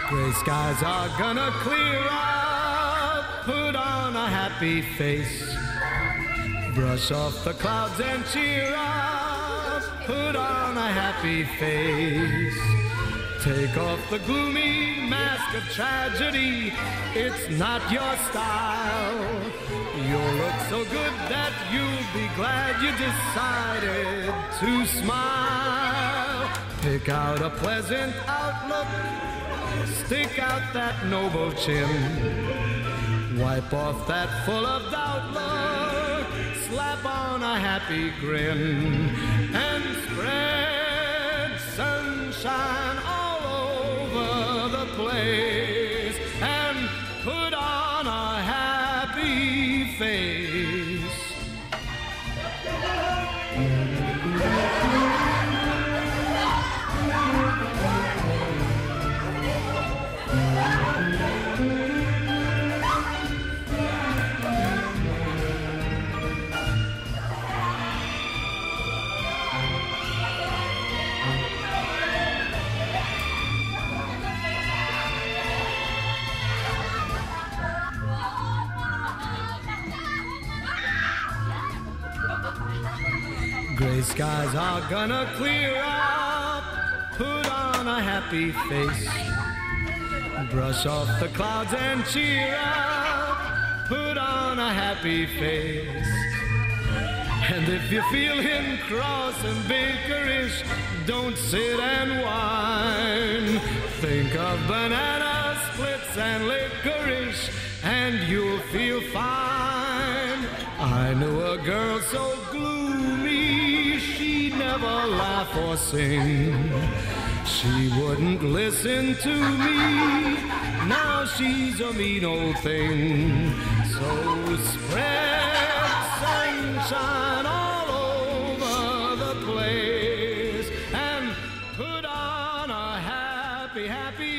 Gray skies are gonna clear up. Put on a happy face. Brush off the clouds and cheer up. Put on a happy face. Take off the gloomy mask of tragedy. It's not your style. You'll look so good that you'll be glad you decided to smile. Pick out a pleasant outlook. Stick out that noble chin. Wipe off that full of doubt look. Slap on a happy grin. And spread sunshine all over the place. And put on a happy face. Gray skies are gonna clear up. Put on a happy face. Brush off the clouds and cheer up. Put on a happy face. And if you're feeling cross and bakerish, don't sit and whine. Think of banana splits and licorice, and you'll feel fine. I knew a girl so gloomy, she'd never laugh or sing. She wouldn't listen to me, now she's a mean old thing. So spread sunshine all over the place, and put on a happy, happy